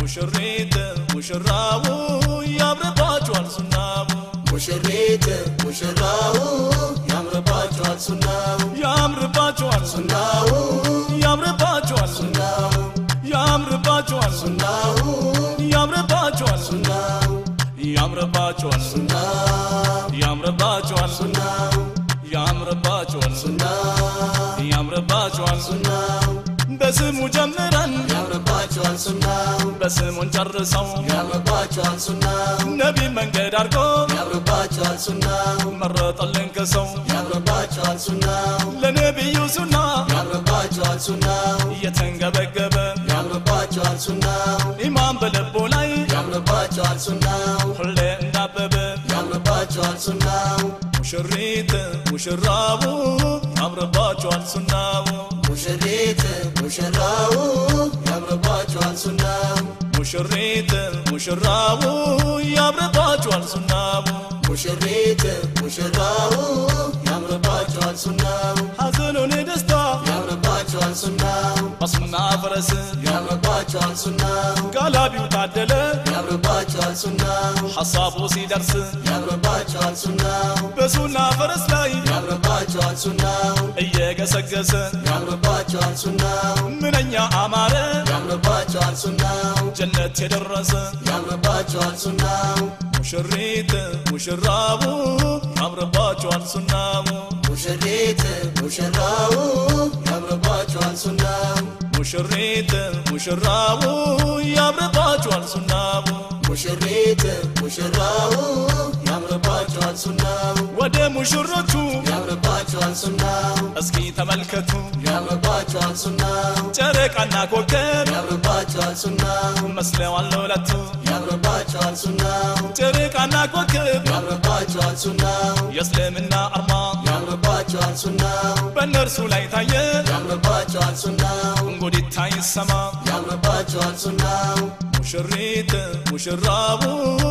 ሙሽሪት ሙሽራው ያምርባቸዋል ሱናው ሙሽሪት ሙሽራው ያምርባቸዋል ሱናው ያምርባቸዋል ሱናው ያምርባቸዋል ሱናው ያምርባቸዋል ሱናው ያምርባቸዋል ሱናው ያምርባቸዋል ሱናው ያምርባቸዋል ሱናው ያምርባቸዋል ሱናው ያምርባቸዋል ሱናው በስሙ ጀምረን ያምርባቸዋል ሱናው በስሙን ጨርሰው ያምርባቸዋል ሱናው ነቢ መንገድ አድርጎ ያምርባቸዋል ሱናው መረጠልን ከሰው ያምርባቸዋል ሱናው ለነቢዩ ሱና ያምርባቸዋል ሱናው እየተንገበገበ ያምርባቸዋል ሱናው ኢማን በልቡ ላይ ያምርባቸዋል ሱናው ሁሌ እንዳበበ ያምርባቸዋል ሱናው ሙሽሪት ሙሽራው ያምርባቸዋል ሱናው ሙሽሪት ሙሽራው ያምርባቸዋል ሱናው ሙሽሪት ሙሽራው ያምርባቸዋል ሱናው ሙሽሪት ሙሽራው ያምርባቸዋል ሱናው ሐዘኑን ደስታ ያምርባቸዋል ሱናው በሱና ፈረስ ያምርባቸዋል ሱናው ጋላቢው ታደለ ያምርባቸዋል ሱናው ሐሳቡ ሲደርስ ያምርባቸዋል ሱናው በሱና ፈረስ ላይ ያምርባቸዋል ሱናው እየገሰገሰ ያምርባቸዋል ሱናው ምንኛ አማረ ያምርባቸዋል ሱናው ጀነት የደረሰ ያምርባቸዋል ሱናው ሙሽሪት ሙሽራው ያምርባቸዋል ሱናው ሙሽሪት ሙሽራው ያምርባቸዋል ሱናው ሙሽሪት ሙሽራው ያምርባቸዋል ሱናው ሙሽሪት ሙሽራው ያምርባቸዋል ሱናው ወደ ሙሽሮቹ ያምርባቸዋል ሱናው እስኪ ተመልከቱ ያምርባቸዋል ሱናው ጨረቃና ኮከብ ያምርባቸዋል ሱናው መስለዋል ሁለቱ ያምርባቸዋል ሱናው ጨረቃና ኮከብ ያምርባቸዋል ሱናው የእስልምና አርማ ያምርባቸዋል ሱናው በእነርሱ ላይ ታየ ያምርባቸዋል ሱናው እንጉዲታ ይሰማ ያምርባቸዋል ሱናው ሙሽሪት ሙሽራው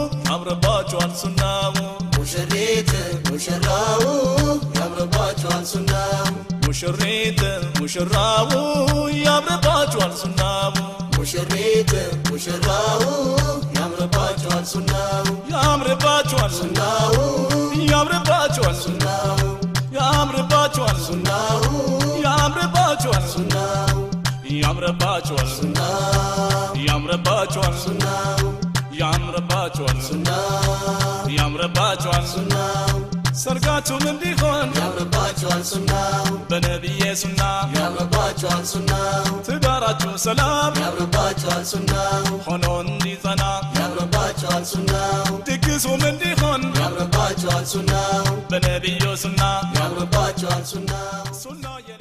ያምርባቸዋል ሱናው ሙሽሪት ሙሽራው ያምርባቸዋል ሱናው ሙሽሪት ሙሽራው ያምርባቸዋል ሱናው ሙሽሪት ሙሽራው ያምርባቸዋል ሱናው ያምርባቸዋል ሱናው ያምርባቸዋል ሱናው ያምርባቸዋል ሱናው ያምርባቸዋል ሱናው ያምርባቸዋል ሱናው ያምርባቸዋል ሱናው ያምርባቸዋል ሱናው ያምርባቸዋል ሱናው ሰርጋችሁም እንዲሆን ያምርባቸዋል ሱናው በነቢዬ ሱና ያምርባቸዋል ሱናው ትዳራችሁ ሰላም ያምርባቸዋል ሱናው ሆኖ እንዲጸና ያምርባቸዋል ሱናው ድግሱም እንዲሆን ያምርባቸዋል ሱናው በነቢዩ ሱና ያምርባቸዋል ሱናው ሱና